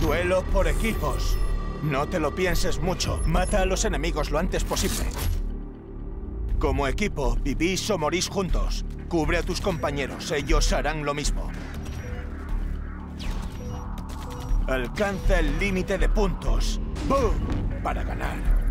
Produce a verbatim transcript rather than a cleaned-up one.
Duelo por equipos. No te lo pienses mucho. Mata a los enemigos lo antes posible. Como equipo, vivís o morís juntos. Cubre a tus compañeros, ellos harán lo mismo. Alcanza el límite de puntos. ¡Boom! Para ganar.